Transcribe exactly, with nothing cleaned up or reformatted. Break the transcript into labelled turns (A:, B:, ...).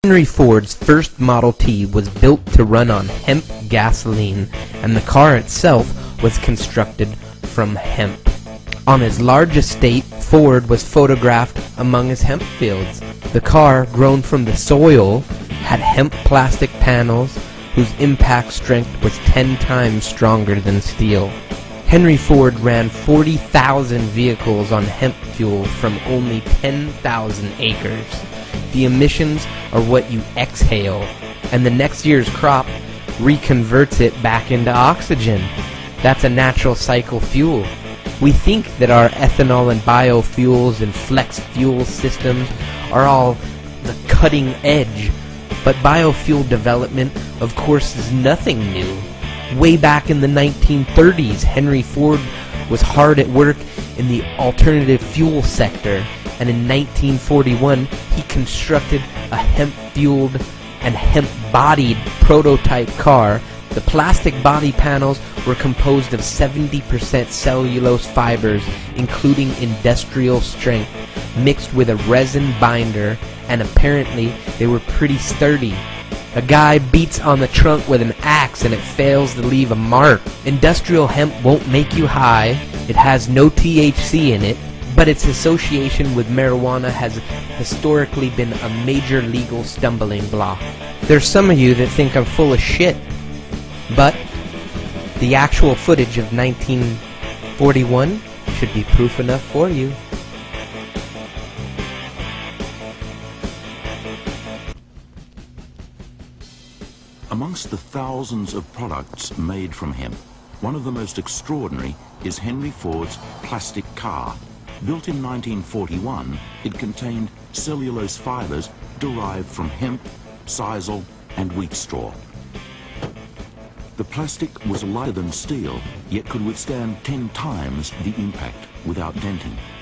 A: Henry Ford's first Model T was built to run on hemp gasoline, and the car itself was constructed from hemp. On his large estate, Ford was photographed among his hemp fields. The car, grown from the soil, had hemp plastic panels whose impact strength was ten times stronger than steel. Henry Ford ran forty thousand vehicles on hemp fuel from only ten thousand acres. The emissions are what you exhale, and the next year's crop reconverts it back into oxygen. That's a natural cycle fuel. We think that our ethanol and biofuels and flex fuel systems are all the cutting edge, but biofuel development, of course, is nothing new. Way back in the nineteen thirties, Henry Ford was hard at work in the alternative fuel sector, and in nineteen forty-one he constructed a hemp-fueled and hemp-bodied prototype car. The plastic body panels were composed of seventy percent cellulose fibers, including industrial strength, mixed with a resin binder, and apparently they were pretty sturdy. A guy beats on the trunk with an axe and it fails to leave a mark. Industrial hemp won't make you high, it has no T H C in it, but its association with marijuana has historically been a major legal stumbling block. There's some of you that think I'm full of shit, but the actual footage of nineteen forty-one should be proof enough for you.
B: Amongst the thousands of products made from hemp, one of the most extraordinary is Henry Ford's plastic car. Built in nineteen forty-one, it contained cellulose fibers derived from hemp, sisal, and wheat straw. The plastic was lighter than steel, yet could withstand ten times the impact without denting.